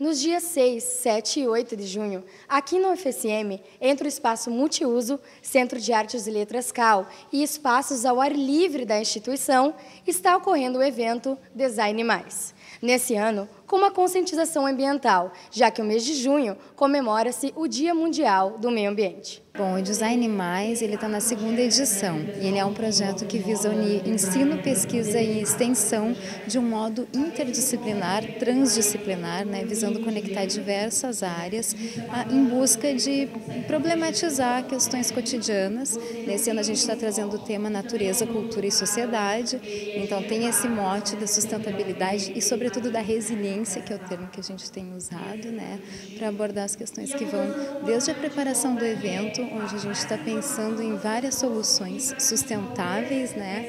Nos dias 6, 7 e 8 de junho, aqui no UFSM, entre o espaço multiuso, Centro de Artes e Letras CAL e espaços ao ar livre da instituição, está ocorrendo o evento Design Mais. Nesse ano, com uma conscientização ambiental, já que o mês de junho comemora-se o Dia Mundial do Meio Ambiente. Bom, o Design Mais, ele está na segunda edição e ele é um projeto que visa unir ensino, pesquisa e extensão de um modo interdisciplinar, transdisciplinar, visando conectar diversas áreas em busca de problematizar questões cotidianas. Nesse ano a gente está trazendo o tema natureza, cultura e sociedade, então tem esse mote da sustentabilidade e sobretudo da resiliência, que é o termo que a gente tem usado, para abordar as questões que vão desde a preparação do evento, onde a gente está pensando em várias soluções sustentáveis,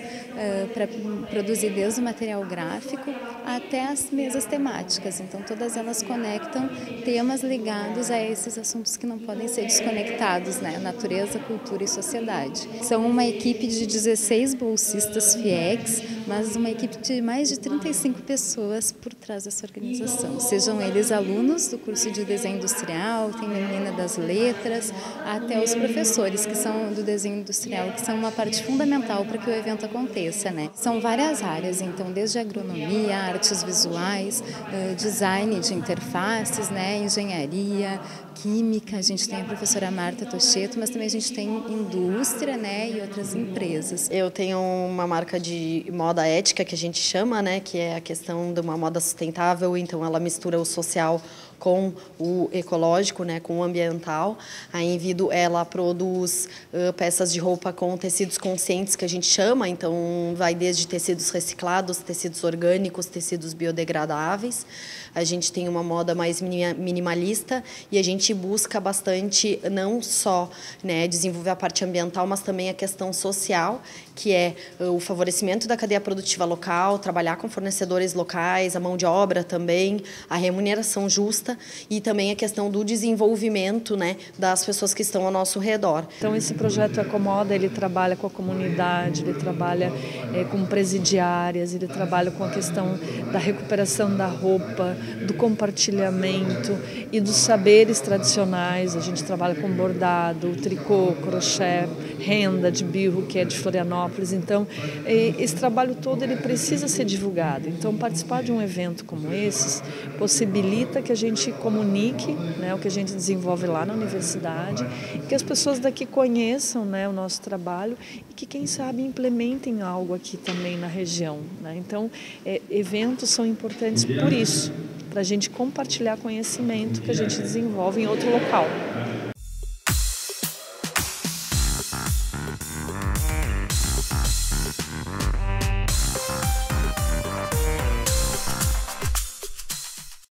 para produzir desde o material gráfico até as mesas temáticas. Então, todas elas conectam temas ligados a esses assuntos que não podem ser desconectados, natureza, cultura e sociedade. São uma equipe de 16 bolsistas FIEX, mas uma equipe de mais de 35 pessoas por trás dessa organização. Sejam eles alunos do curso de desenho industrial, tem menina das letras, até os professores que são do desenho industrial, que são uma parte fundamental para que o evento aconteça. São várias áreas, então desde agronomia, artes visuais, design de interfaces, engenharia, química, a gente tem a professora Marta Tocheto, mas também a gente tem indústria e outras empresas. Eu tenho uma marca de moda ética que a gente chama, que é a questão de uma moda sustentável, então ela mistura o social com o ecológico, com o ambiental. A Envido, ela produz peças de roupa com tecidos conscientes, que a gente chama, então vai desde tecidos reciclados, tecidos orgânicos, tecidos biodegradáveis. A gente tem uma moda mais minimalista e a gente busca bastante não só desenvolver a parte ambiental, mas também a questão social, que é o favorecimento da cadeia produtiva local, trabalhar com fornecedores locais, a mão de obra também, a remuneração justa e também a questão do desenvolvimento das pessoas que estão ao nosso redor. Então esse projeto Ecomoda, ele trabalha com a comunidade, ele trabalha com presidiárias, ele trabalha com a questão da recuperação da roupa, do compartilhamento e dos saberes tradicionais. A gente trabalha com bordado, tricô, crochê, renda de birro, que é de Florianópolis. Então esse trabalho todo ele precisa ser divulgado. Então participar de um evento como esse possibilita que a gente comunique o que a gente desenvolve lá na universidade, que as pessoas daqui conheçam o nosso trabalho e que, quem sabe, implementem algo aqui também na região. Então, eventos são importantes por isso, para a gente compartilhar conhecimento que a gente desenvolve em outro local.